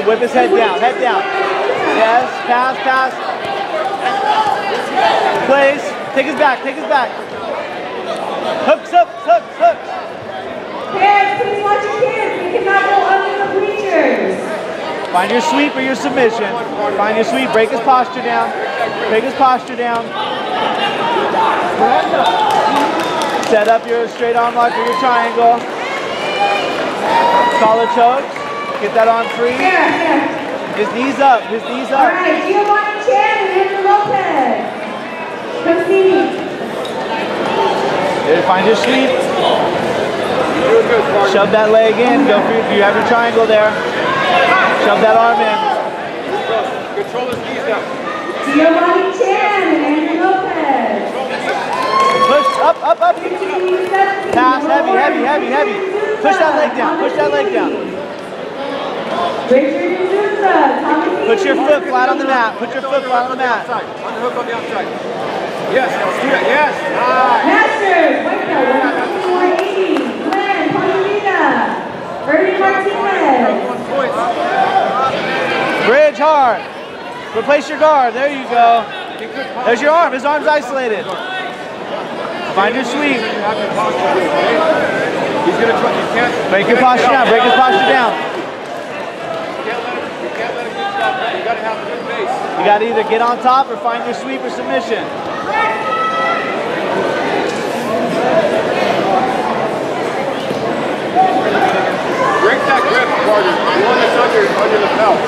Whip his head down, head down. Yes, pass, pass. Plays, take his back, take his back. Hooks, hooks, hooks, hooks. Kids, please watch your kids. They cannot go under the bleachers. Find your sweep or your submission. Find your sweep, break his posture down. Break his posture down. Set up your straight arm lock or your triangle. Collar chokes. Get that arm free. His knees up, his knees up. Alright, Giovanni Chan and Andrew Lopez. Come see me. There, find your sweep. Shove that leg in. Go for you have your triangle there. Shove that arm in. Control his knees now. Giovanni Chan and Andrew Lopez. Push, up, up, up. Pass, heavy, heavy, heavy, heavy. Push that leg down, push that leg down. Put your foot flat on the mat. Put your foot flat on the mat. On the hook on the outside. Yes, let's do that. Yes. Nice. Masters, White Belt 180. Glenn, Ponderita. Ernie Martinez. Bridge hard. Replace your guard. There you go. There's your arm. His arm's isolated. Find your sweep. He's going to try. You can't. Break your posture down. Break his posture down. You gotta have a good base. You gotta either get on top or find your sweep or submission. Break that grip, Carter. The one that's under the belt.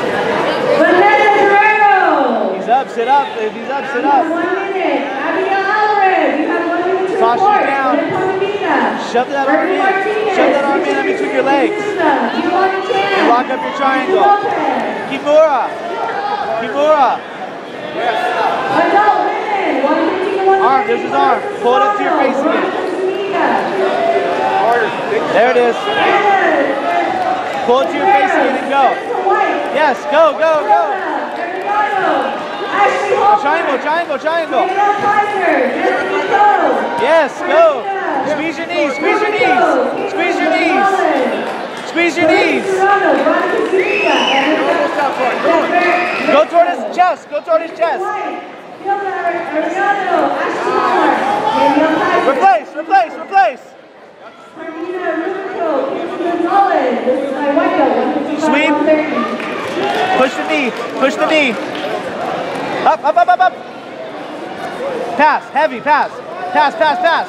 He's up, sit up. If he's up, sit up. 1 minute. Abigail Alvarez, you have 1 minute to Posture report. down. Shove that arm in. Shove that arm in between your legs. And lock up your triangle. Kimura. Kimura. Arm, there's his arm. Pull it up to your face again. There it is. Pull it to your face again and go. Yes, go, go, go. Triangle, triangle, triangle. Yes, go. Squeeze your knees, squeeze your knees. Squeeze your knees. Squeeze your knees. Go toward his chest. Go toward his chest. Replace, replace, replace. Sweep. Push the knee. Push the knee. Up, up, up, up, up. Pass. Heavy. Pass. Pass, pass, pass.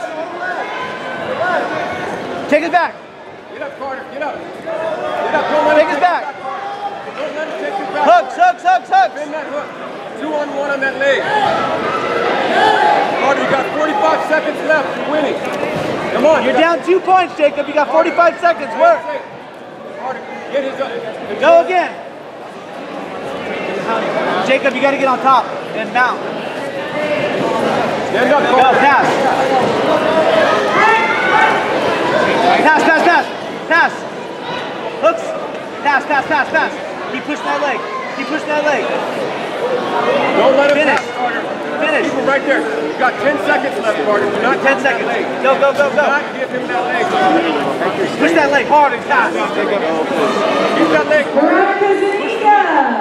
Take his back. Get up, Carter. Get up. Get up. Don't let Take his back. Don't let him take his back. Hooks, hooks, hooks, hooks. Bend that hook. 2-on-1 on that leg. Carter, you got 45 seconds left. You're winning. Come on. You're down 2 points, Jacob. You got 45 seconds. Work. Carter, get his up. Go again. Jacob, you got to get on top and mount. Stand up, Go, Carter. pass. Pass, pass, pass. Pass. Hooks. Pass, pass, pass, pass. Keep pushing that leg. Keep pushing that leg. Don't let him Finish. pass, Carter. Finish. Keep him right there. You got 10 seconds left, Carter. Do not 10 seconds. Go, go, go, Do go. not give him that leg. Push that leg hard and pass. Keep that leg. Veronica Zuniga.